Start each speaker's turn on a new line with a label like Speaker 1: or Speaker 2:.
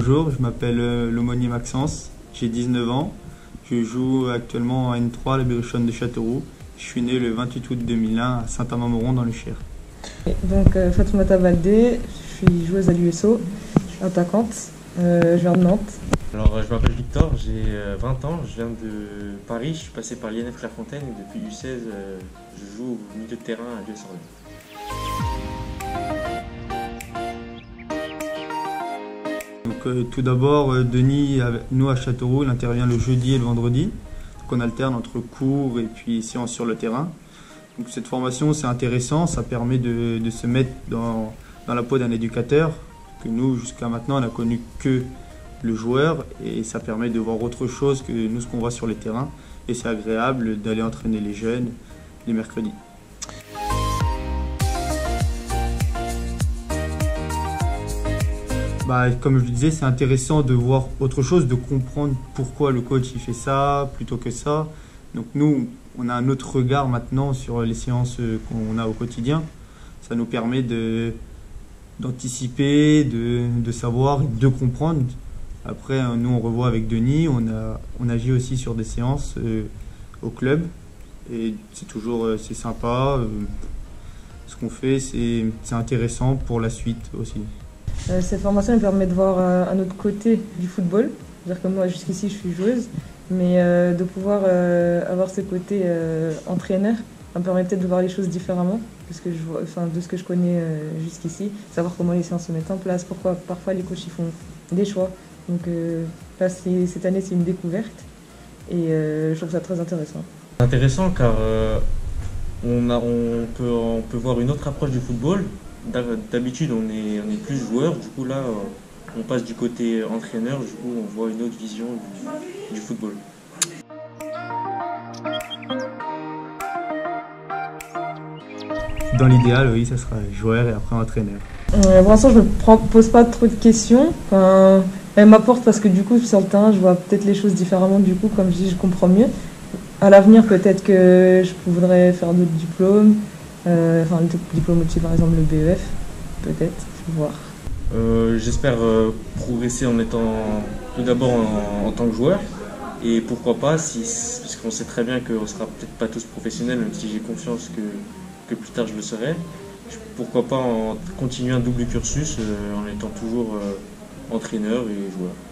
Speaker 1: bonjour, je m'appelle l'aumônier Maxence, j'ai 19 ans. Je joue actuellement en N3 à la Berrichonne de Châteauroux. Je suis né le 28 août 2001 à Saint-Amand-Moron dans le Cher.
Speaker 2: Donc Fatoumata Baldé, je suis joueuse à l'USO, je suis attaquante, je viens de Nantes.
Speaker 3: Alors, je m'appelle Victor, j'ai 20 ans, je viens de Paris, je suis passé par l'INF Clairefontaine et depuis U16, je joue au milieu de terrain à l'US
Speaker 1: Donc, tout d'abord, Denis, nous à Châteauroux, il intervient le jeudi et le vendredi. Donc, on alterne entre cours et puis séances sur le terrain. Donc, cette formation, c'est intéressant, ça permet de se mettre dans la peau d'un éducateur, que nous, jusqu'à maintenant, on n'a connu que le joueur, et ça permet de voir autre chose que nous, ce qu'on voit sur les terrains. Et c'est agréable d'aller entraîner les jeunes les mercredis. Comme je le disais, c'est intéressant de voir autre chose, de comprendre pourquoi le coach il fait ça plutôt que ça. Donc nous, on a un autre regard maintenant sur les séances qu'on a au quotidien. Ça nous permet d'anticiper, de savoir, de comprendre. Après, nous, on revoit avec Denis, on agit aussi sur des séances au club. Et c'est toujours c'est sympa. Ce qu'on fait, c'est intéressant pour la suite aussi.
Speaker 2: Cette formation elle permet de voir un autre côté du football. C'est-à-dire que moi, jusqu'ici, je suis joueuse, mais de pouvoir avoir ce côté entraîneur, ça me permet peut-être de voir les choses différemment de ce que je connais jusqu'ici, savoir comment les séances se mettent en place, pourquoi parfois les coachs ils font des choix. Donc là, cette année, c'est une découverte et je trouve ça très intéressant.
Speaker 3: C'est intéressant car on peut voir une autre approche du football. D'habitude, on est plus joueur, du coup là, on passe du côté entraîneur, du coup on voit une autre vision du football.
Speaker 1: Dans l'idéal, oui, ça sera joueur et après entraîneur.
Speaker 2: Pour l'instant, je ne me pose pas trop de questions. Enfin, elle m'apporte parce que du coup, sur le terrain, je vois peut-être les choses différemment. Du coup, comme je dis, je comprends mieux. À l'avenir, peut-être que je voudrais faire d'autres diplômes. Enfin, le diplôme au-dessus, par exemple, le BEF, peut-être, faut voir.
Speaker 3: J'espère progresser en étant tout d'abord en tant que joueur. Et pourquoi pas, parce qu'on sait très bien qu'on ne sera peut-être pas tous professionnels, même si j'ai confiance que plus tard je le serai. Pourquoi pas continuer un double cursus en étant toujours entraîneur et joueur.